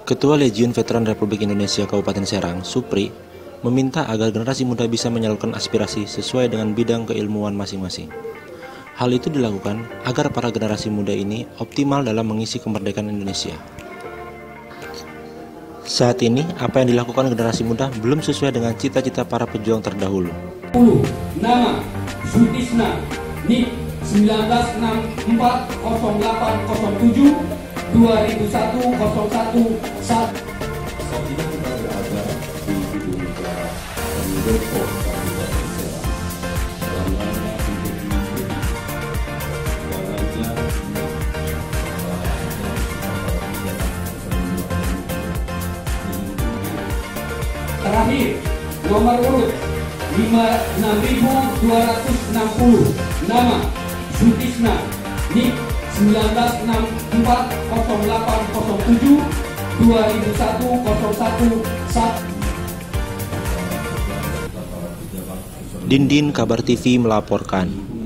Ketua Legiun Veteran Republik Indonesia Kabupaten Serang, Supri, meminta agar generasi muda bisa menyalurkan aspirasi sesuai dengan bidang keilmuan masing-masing. Hal itu dilakukan agar para generasi muda ini optimal dalam mengisi kemerdekaan Indonesia. Saat ini, apa yang dilakukan generasi muda belum sesuai dengan cita-cita para pejuang terdahulu. Nama Sutisna NIK 19640807 2001 01 Saat ini kita berada di gedung negara Pendopo Kabupaten Serang. Selamanya untuk warganya terakhir nomor urut 56260 nama Sutisna NIK 19640807 2001 01 Dindin Kabar TV melaporkan.